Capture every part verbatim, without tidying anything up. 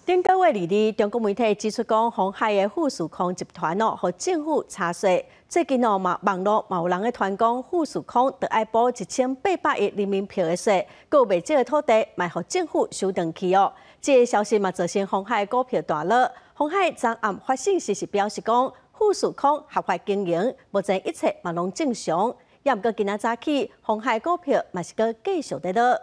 顶个月二日，中国媒体指出讲，鸿海的富士康集团哦，和政府查税。最近哦，网网络嘛有人咧传讲，富士康得爱补一千八百亿人民币的税，佮有卖这个土地卖互政府收回去哦。这个消息嘛，造成鸿海股票大落。鸿海昨暗发信息是表示讲，富士康合法经营，目前一切嘛拢正常。也毋过今仔早起，鸿海股票嘛是佮继续在落。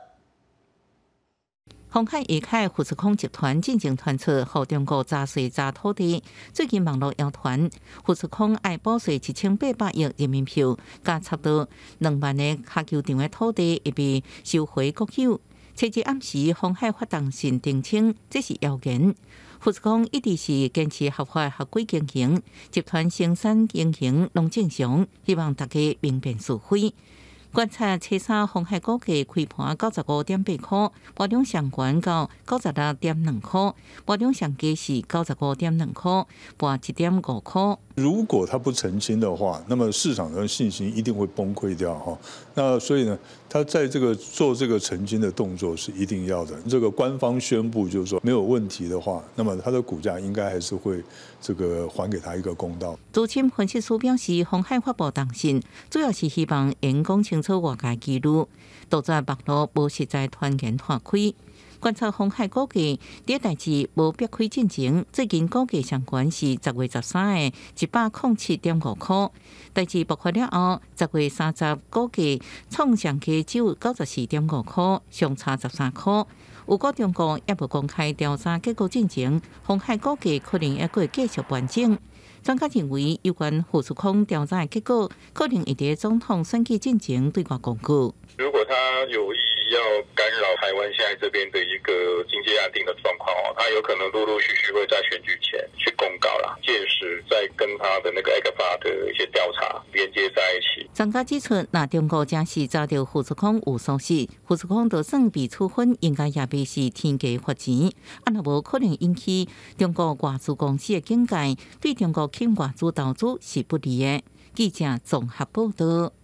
鸿海下海富士康集团进行传出，互中国查税查土地。最近网络谣传，富士康爱补税一千八百亿人民币，加差不多两万个下球场的土地会被收回国有。七日暗时，鸿海发动信澄清，这是谣言。富士康一直是坚持合法合规经营，集团生产经营拢正常，希望大家明辨是非。观察车三鸿海股价开盘九十五点八块，波中上悬到九十六点两块，波中上低是九十五点两块，波一点五块。 如果他不澄清的话，那么市场的信心一定会崩溃掉哈。那所以呢，他在这个做这个澄清的动作是一定要的。这个官方宣布就是说没有问题的话，那么它的股价应该还是会这个还给他一个公道。 资深分析师表示，鸿海发布档信，主要是希望员讲清楚外界记录，杜绝网络无实在传言化开。观察鸿海股价，这代志无避开进前，最近股价上悬是十月十三的一百零七点五块。代志爆发了后，十月三十股价创上期只有九十四点五块，相差十三块。有国中国也无公开调查结果进前，鸿海股价可能还会继续盘整。专家认为，有关富士康调查的结果，可能会在总统选举进前对外公布。 如果他有意要干扰台湾现在这边的一个经济安定的状况哦，他有可能陆陆续续会在选举前去公告啦，届时再跟他的那个 A G F A 的一些调查连接在一起。 专家指出，那中国假使查到富士康有疏失，富士康就算被处分，应该也必是天价罚钱，啊，若无可能引起中国外资公司的警戒，对中国侵外资投资是不利的。记者综合报道。